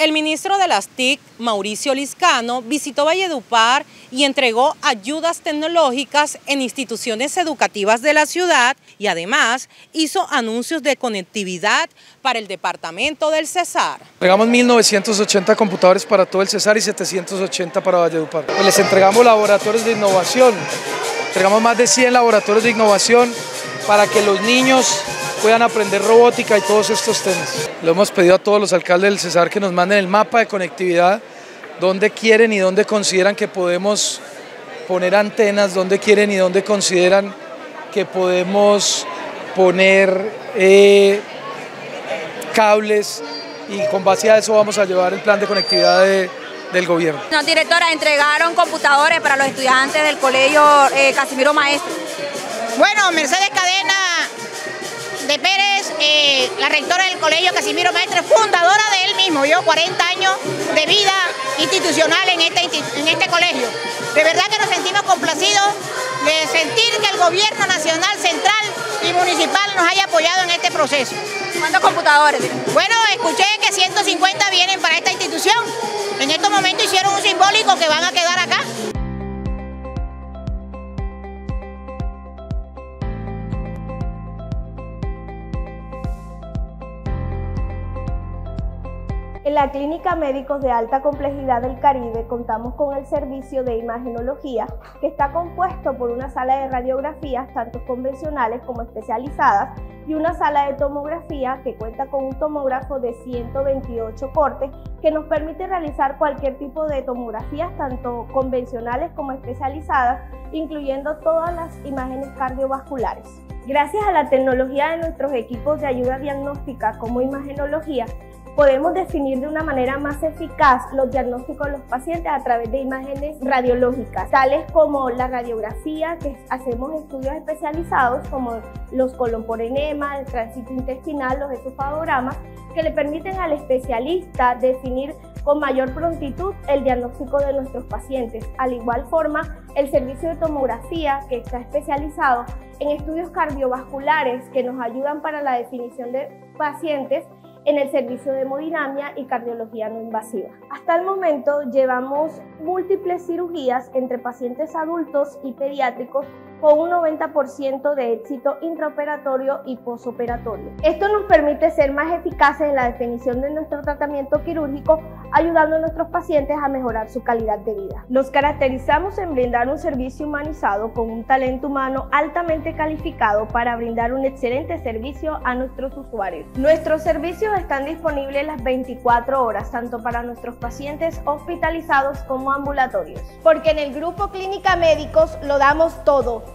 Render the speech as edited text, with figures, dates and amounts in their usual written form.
El ministro de las TIC, Mauricio Liscano, visitó Valledupar y entregó ayudas tecnológicas en instituciones educativas de la ciudad y además hizo anuncios de conectividad para el departamento del Cesar. Entregamos 1.980 computadores para todo el Cesar y 780 para Valledupar. Les entregamos laboratorios de innovación, entregamos más de 100 laboratorios de innovación para que los niños puedan aprender robótica y todos estos temas. Le hemos pedido a todos los alcaldes del Cesar que nos manden el mapa de conectividad, dónde quieren y dónde consideran que podemos poner antenas, dónde quieren y dónde consideran que podemos poner cables, y con base a eso vamos a llevar el plan de conectividad del gobierno. No, directora, entregaron computadores para los estudiantes del colegio Casimiro Maestro. Bueno, Mercedes Cadena de Pérez, la rectora del colegio Casimiro Maestro, fundadora de él mismo, 40 años de vida institucional en este colegio. De verdad que nos sentimos complacidos de sentir que el gobierno nacional, central y municipal nos haya apoyado en este proceso. ¿Cuántos computadores? Bueno, escuché que 150 vienen para esta institución. En estos momentos hicieron un simbólico que van a quedar acá. En la Clínica Médicos de Alta Complejidad del Caribe contamos con el servicio de imagenología, que está compuesto por una sala de radiografías, tanto convencionales como especializadas, y una sala de tomografía que cuenta con un tomógrafo de 128 cortes que nos permite realizar cualquier tipo de tomografías, tanto convencionales como especializadas, incluyendo todas las imágenes cardiovasculares. Gracias a la tecnología de nuestros equipos de ayuda diagnóstica como imagenología, podemos definir de una manera más eficaz los diagnósticos de los pacientes a través de imágenes radiológicas, tales como la radiografía, que hacemos estudios especializados como los colon por enema, el tránsito intestinal, los esofagogramas, que le permiten al especialista definir con mayor prontitud el diagnóstico de nuestros pacientes. Al igual forma, el servicio de tomografía, que está especializado en estudios cardiovasculares que nos ayudan para la definición de pacientes en el servicio de hemodinamia y cardiología no invasiva. Hasta el momento llevamos múltiples cirugías entre pacientes adultos y pediátricos con un 90% de éxito intraoperatorio y posoperatorio. Esto nos permite ser más eficaces en la definición de nuestro tratamiento quirúrgico, ayudando a nuestros pacientes a mejorar su calidad de vida. Nos caracterizamos en brindar un servicio humanizado con un talento humano altamente calificado para brindar un excelente servicio a nuestros usuarios. Nuestros servicios están disponibles las 24 horas, tanto para nuestros pacientes hospitalizados como ambulatorios. Porque en el Grupo Clínica Médicos lo damos todo.